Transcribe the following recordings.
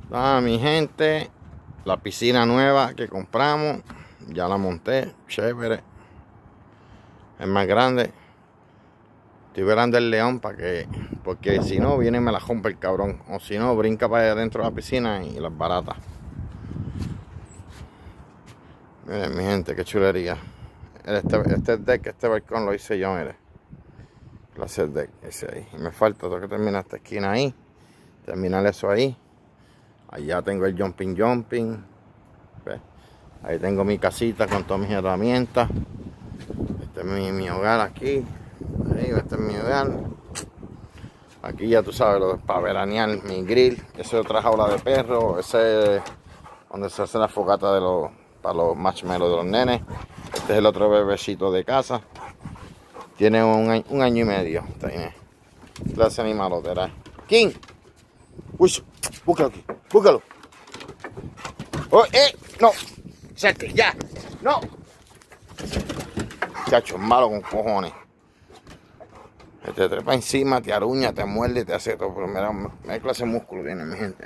Ah, mi gente, la piscina nueva que compramos, ya la monté, chévere. Es más grande. Estoy velando el león porque si no viene y me la rompe el cabrón. O si no, brinca para allá adentro de la piscina y las barata. Miren, mi gente, qué chulería. Este deck, este balcón lo hice yo, mire. Clase deck, ese ahí. Y me falta, tengo que terminar esta esquina ahí. Terminar eso ahí. Allá tengo el jumping. ¿Ves? Ahí tengo mi casita con todas mis herramientas. Este es mi hogar aquí. Ahí, este es mi hogar. Aquí ya tú sabes, lo de para veranear, mi grill. Esa es otra jaula de perro. Ese es donde se hace la fogata para los marshmallows de los nenes. Este es el otro bebecito de casa. Tiene un año y medio. Tiene clase animalotera. King. Uy, búscalo aquí. Búscalo. Oh, no. Salte, ya. No. Chacho, malo con cojones. Te trepa encima, te aruña, te muerde, te hace todo. Pero mira clase de músculo tiene mi gente.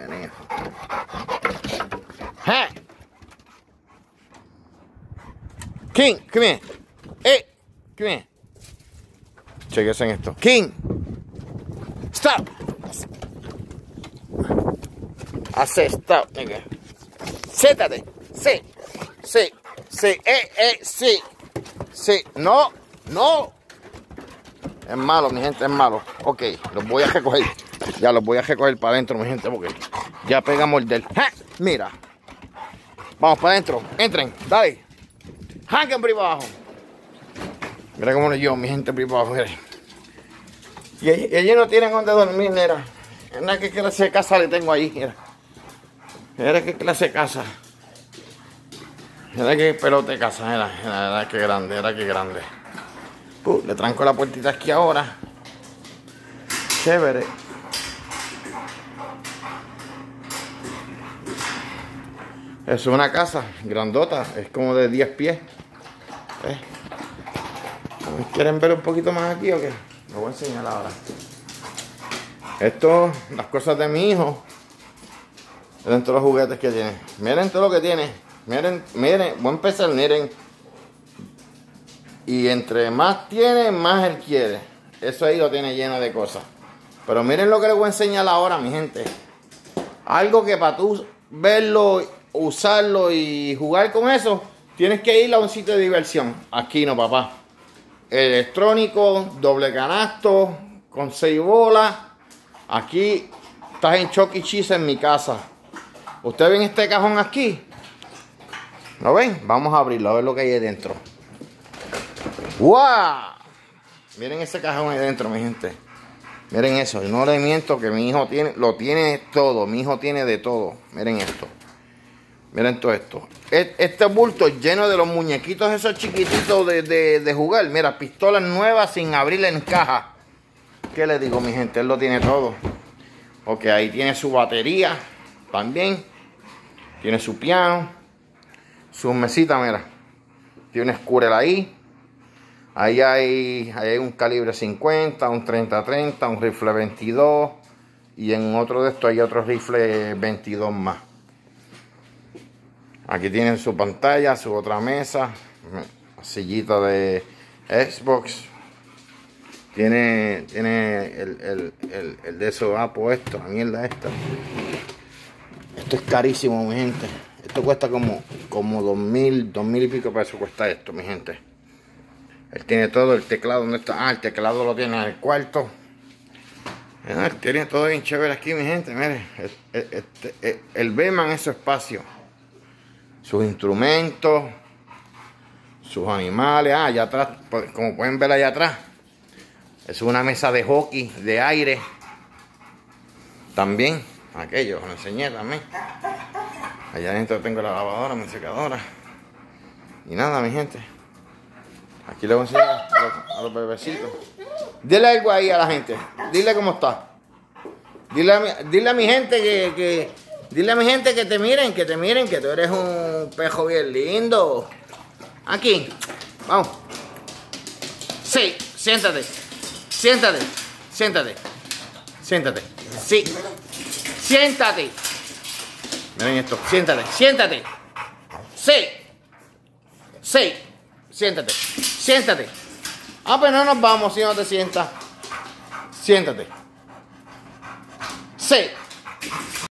Hey. King, come here. Come here. Chequense en esto. King. Stop. Hace stop, nigga. Siéntate. Sí. Sí. No. Es malo, mi gente, es malo. Ok, los voy a recoger. Ya los voy a recoger para adentro, mi gente, porque ya pega a morder. ¡Ja! Mira. Vamos para adentro. Entren, dale. Janquen por ahí para abajo. Mira cómo lo llevo, mi gente, por ahí para abajo. Miren. Y ellos no tienen donde dormir, mira. Mira qué clase de casa le tengo ahí, mira. Mira qué clase de casa. Mira qué pelote de casa, mira qué grande. Le tranco la puertita aquí ahora. Chévere. Es una casa grandota, es como de 10 pies. ¿Quieren ver un poquito más aquí o qué? Lo voy a enseñar ahora. Esto, las cosas de mi hijo. Miren todos los juguetes que tiene. Miren todo lo que tiene. Miren, voy a empezar, miren. Y entre más tiene, más él quiere. Eso ahí lo tiene lleno de cosas. Pero miren lo que les voy a enseñar ahora, mi gente. Algo que para tú verlo, usarlo y jugar con eso, tienes que ir a un sitio de diversión. Aquí no, papá. Electrónico, doble canasto, con 6 bolas. Aquí estás en Chuck E. Cheese en mi casa. ¿Ustedes ven este cajón aquí? ¿Lo ven? Vamos a abrirlo, a ver lo que hay ahí dentro. ¡Wow! Miren ese cajón ahí dentro, mi gente. Miren eso, no les miento que mi hijo lo tiene todo. Mi hijo tiene de todo. Miren esto. Miren todo esto. Este bulto lleno de los muñequitos esos chiquititos de jugar. Mira, pistolas nuevas sin abrirla en caja. ¿Qué les digo, mi gente? Él lo tiene todo. Ok, ahí tiene su batería también. Tiene su piano. Su mesita, mira. Tiene un Squirrel ahí. Ahí hay un calibre 50, un 30-30, un rifle 22. Y en otro de estos hay otro rifle 22 más. Aquí tienen su pantalla, su otra mesa. Sillita de Xbox. Tiene el de esos puesto, la mierda esta. Esto es carísimo, mi gente. Esto cuesta como 2000 y pico pesos cuesta esto, mi gente. Él tiene todo, el teclado, ¿dónde está? Ah, el teclado lo tiene en el cuarto. Él tiene todo bien chévere aquí, mi gente, mire. El Beman es su espacio. Sus instrumentos, sus animales. Ah, allá atrás, como pueden ver allá atrás, es una mesa de hockey, de aire. También, aquello, lo enseñé también. Allá adentro tengo la lavadora, mi secadora. Y nada, mi gente. Aquí le voy a enseñar a los bebecitos. Dile algo ahí a la gente. Dile cómo está. Dile a mi gente dile a mi gente que te miren, que tú eres un pejo bien lindo. Aquí. Vamos. Sí, siéntate. Sí. Siéntate. Miren esto. Siéntate, siéntate. 6. 6. Siéntate, siéntate. Ah, pues no nos vamos si no te sientas. Siéntate. 6.